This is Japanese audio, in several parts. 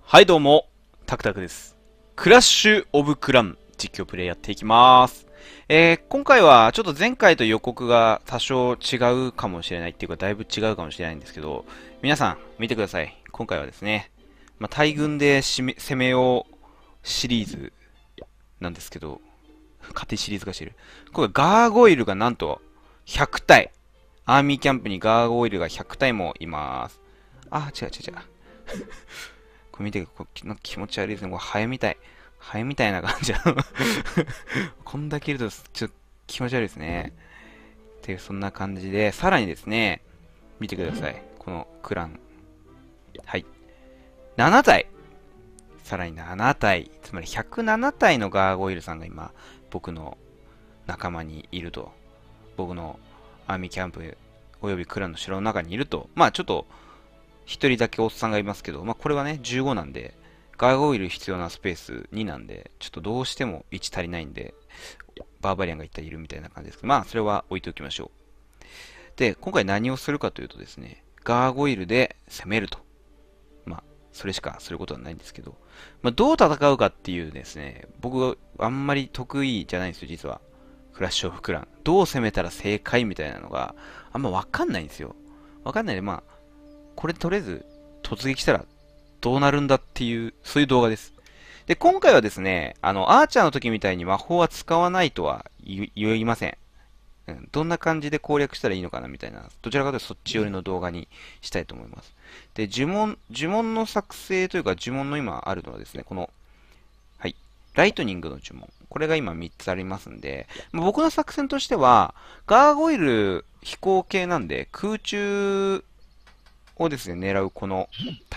はいどうも、タクタクです。クラッシュオブクラン実況プレイやっていきます。今回はちょっと前回と予告が多少違うかもしれないっていうかだいぶ違うかもしれないんですけど、皆さん見てください。今回はですね、大軍で攻めようシリーズなんですけど、勝手にシリーズ化してる。これガーゴイルがなんと100体。アーミーキャンプにガーゴイルが100体もいます。あ、違う違う違う。これ見て、なんか気持ち悪いですね。これハエみたい。ハエみたいな感じなの。こんだけいると、ちょっと気持ち悪いですね。っていう、そんな感じで、さらにですね、見てください。このクラン。はい。7体。さらに7体。つまり107体のガーゴイルさんが今、僕の仲間にいると。僕のアーミーキャンプおよびクランの城の中にいると。ちょっと、一人だけおっさんがいますけど、これはね、15なんで、ガーゴイル必要なスペース2なんで、ちょっとどうしても1足りないんで、バーバリアンが1体いるみたいな感じですけど、それは置いておきましょう。で、今回何をするかというとですね、ガーゴイルで攻めると。それしかすることはないんですけど、どう戦うかっていうですね、僕あんまり得意じゃないんですよ、実は。クラッシュオブクラン。どう攻めたら正解みたいなのがあんまわかんないんですよ。わかんないで、これとりあえず突撃したらどうなるんだっていう、そういう動画です。で、今回はですね、アーチャーの時みたいに魔法は使わないとは言いません。どんな感じで攻略したらいいのかなみたいな、どちらかというとそっち寄りの動画にしたいと思います。で、呪文の作成というか呪文の今あるのはですね、この、はい、ライトニングの呪文。これが今3つありますんで、僕の作戦としては、ガーゴイル飛行系なんで、空中をですね、狙うこの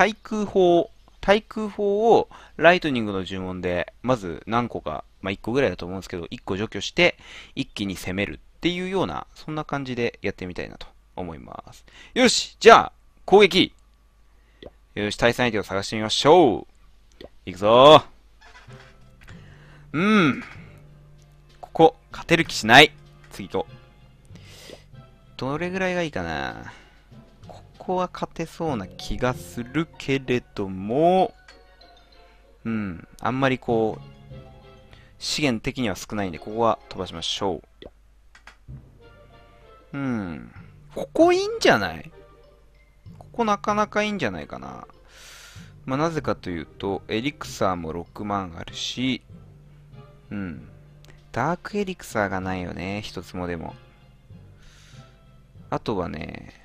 対空砲をライトニングの呪文で、まず何個か、1個ぐらいだと思うんですけど、1個除去して、一気に攻めるっていうような、そんな感じでやってみたいなと思います。よしじゃあ、攻撃よし、対戦相手を探してみましょう。いくぞここ、勝てる気しない。次と。どれぐらいがいいかな。ここは勝てそうな気がするけれども、あんまり資源的には少ないんで、ここは飛ばしましょう。ここいいんじゃない？ここなかなかいいんじゃないかな。なぜかというと、エリクサーも6万あるし、ダークエリクサーがないよね、一つもでも。あとはね、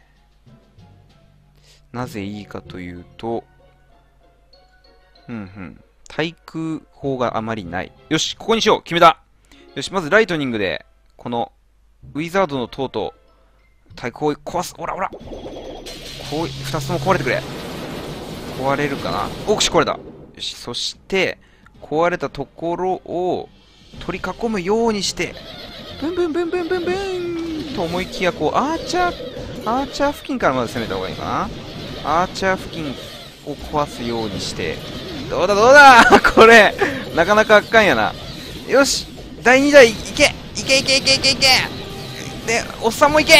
なぜいいかというと、対空砲があまりない。よし、ここにしよう決めたよし、まずライトニングで、この、ウィザードの塔と、対空砲壊す。ほらほら二つとも壊れてくれ。壊れるかな。おし、壊れた。よし、そして、壊れたところを、取り囲むようにして、ブンブンブンブンブンブンと思いきや、アーチャー付近からまず攻めた方がいいかな。アーチャー付近を壊すようにして、どうだどうだこれ、なかなかあかんやな。よし第2台、いけいけいけいけいけいけで、おっさんもいけ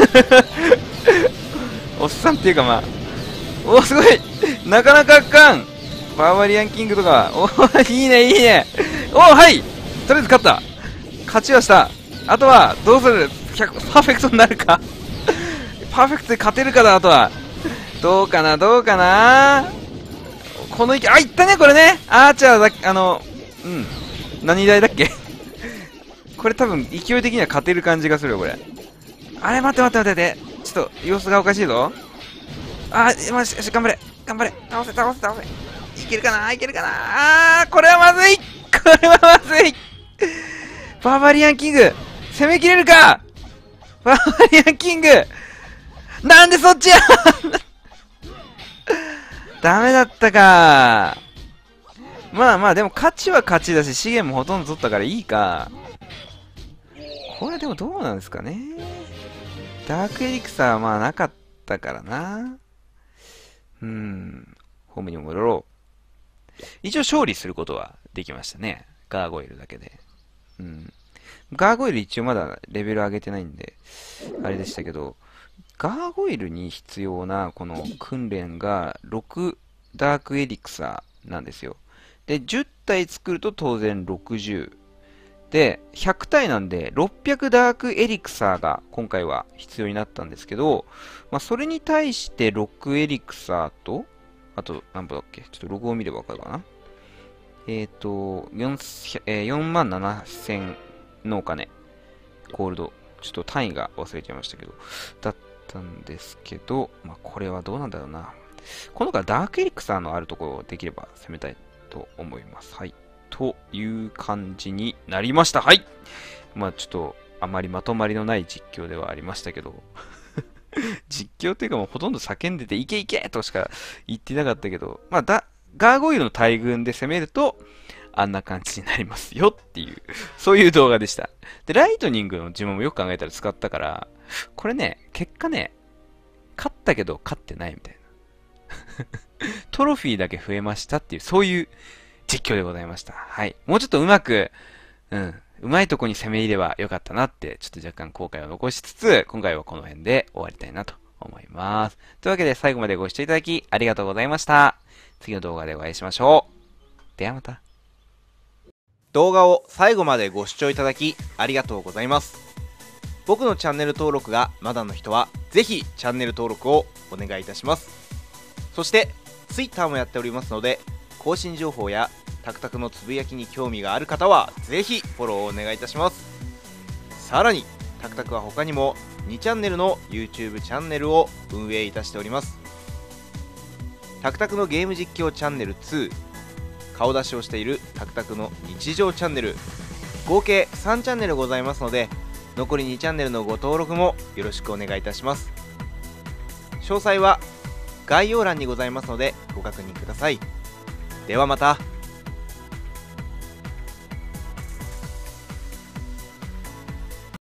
おっさんっていうかお、すごいなかなかあかんバーバリアンキングとか、いいねいいねはい、とりあえず勝った。勝ちはした。あとは、どうするパーフェクトになるかパーフェクトで勝てるかだ、あとは。どうかなどうかな。このいったね、これね。アーチャーだ、何台だっけこれ多分、勢い的には勝てる感じがするよ、これ。あれ、待って待って待って。ちょっと、様子がおかしいぞ。よし、頑張れ。頑張れ。倒せ。いけるかないけるかな。これはまずい。これはまずい。バーバリアンキング、攻めきれるか。バーバリアンキング、なんでそっちやダメだったか。でも勝ちは勝ちだし、資源もほとんど取ったからいいか。これでもどうなんですかね。ダークエリクサーはなかったからな。ホームに戻ろう。一応勝利することはできましたね。ガーゴイルだけで。ガーゴイル一応まだレベル上げてないんで、あれでしたけど、ガーゴイルに必要なこの訓練が6ダークエリクサなんですよ。で、10体作ると当然60。で、100体なんで600ダークエリクサーが今回は必要になったんですけど、まあ、それに対して6エリクサーと、あと、何本だっけ、ちょっとログを見ればわかるかな。4万7000のお金。ゴールド。ちょっと単位が忘れちゃいましたけど。だったんですけど、まあ、これはどうなんだろうな。今度からダークエリクサーのあるところをできれば攻めたいと思います。はい。という感じになりました。はい。まあちょっと、あまりまとまりのない実況ではありましたけど。実況っていうかもうほとんど叫んでて、いけいけとしか言ってなかったけど、まあガーゴイルの大群で攻めると、あんな感じになりますよっていう、そういう動画でした。で、ライトニングの呪文もよく考えたら使ったから、これね、結果ね、勝ったけど勝ってないみたいな。トロフィーだけ増えましたっていう、そういう実況でございました。はい。もうちょっとうまく、うまいとこに攻め入ればよかったなって、ちょっと若干後悔を残しつつ、今回はこの辺で終わりたいなと思います。というわけで最後までご視聴いただきありがとうございました。次の動画でお会いしましょう。ではまた。動画を最後までご視聴いただきありがとうございます。僕のチャンネル登録がまだの人は、ぜひチャンネル登録をお願いいたします。そして、Twitter もやっておりますので、更新情報やタクタクのつぶやきに興味がある方はぜひフォローをお願いいたします。さらにタクタクは他にも2チャンネルの YouTube チャンネルを運営いたしております。タクタクのゲーム実況チャンネル2、顔出しをしているタクタクの日常チャンネル、合計3チャンネルございますので、残り2チャンネルのご登録もよろしくお願いいたします。詳細は概要欄にございますのでご確認ください。ではまた。